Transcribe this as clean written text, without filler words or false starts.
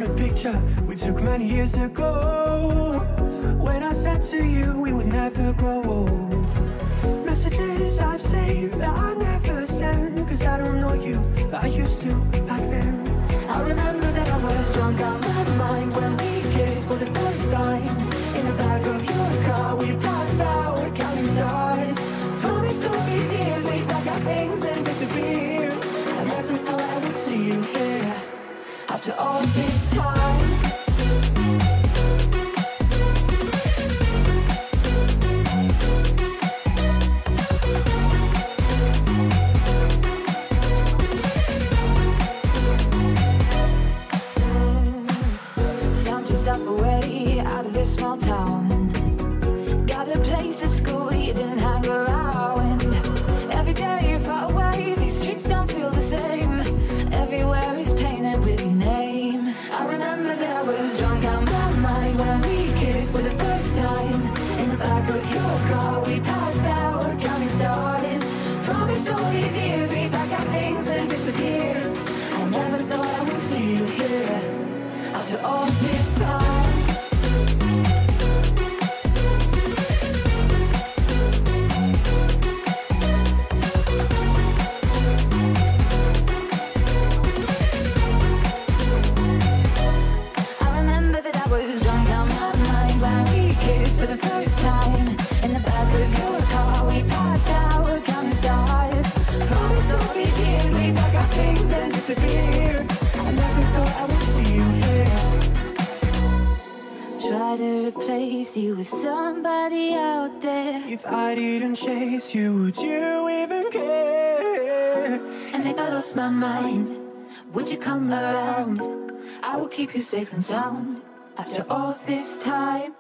the picture we took many years ago, when I said to you we would never grow old. Messages I've saved that I never sent, cause I don't know you like I used to back then. I remember that I was drunk out my mind when we kissed for the first time. In the back of your car we passed out counting stars. Promised all these years we'd pack our things and disappear. I never thought I would see you here after all this time. Away out of this small town, got a place at school you didn't hang around. Every day you're far away, these streets don't feel the same. Everywhere is painted with your name. I remember that I was drunk out my mind when we kissed for the first time. In the back of your car we passed out counting stars. Promised all these years we'd pack our things and disappear. I never thought I would see you here after all this time. I remember that I was drunk out my mind when we kissed for the first time. In the back of your car we passed out counting stars. Promised all these years we'd pack our things and disappear. I never thought I would see you here. Try to replace you with somebody out there. If I didn't chase you, would you even care? And if I lost my mind, would you come around? I will keep you safe and sound after all this time.